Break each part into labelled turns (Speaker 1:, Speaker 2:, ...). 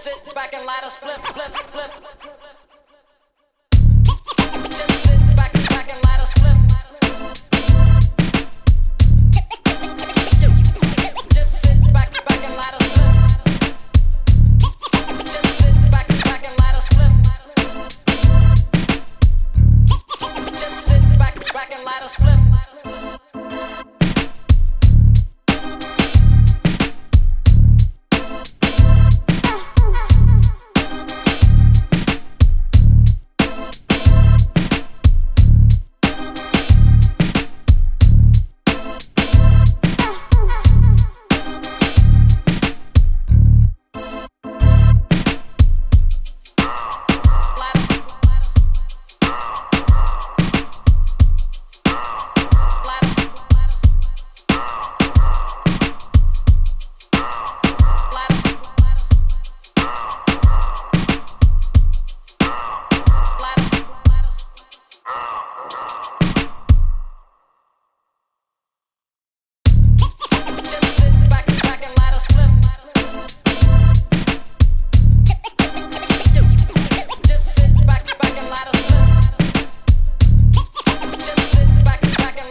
Speaker 1: sit back and light a spliff, spliff, spliff. Just sit back and light a spliff. Just sit back and light a spliff. Just sit back and light a spliff. Just sit back and light a spliff.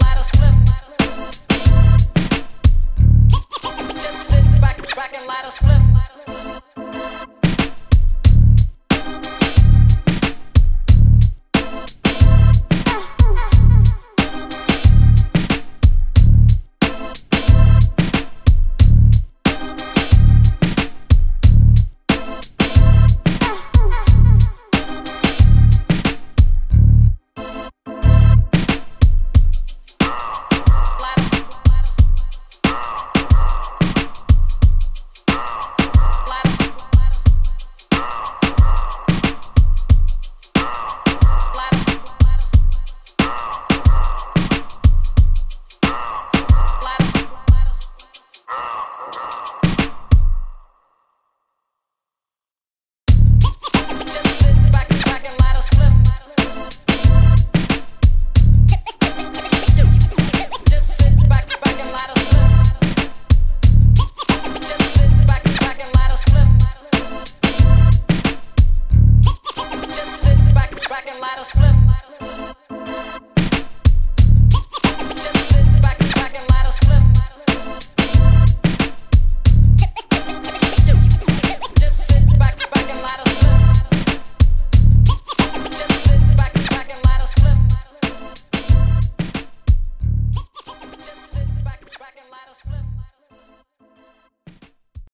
Speaker 1: Light a spliff.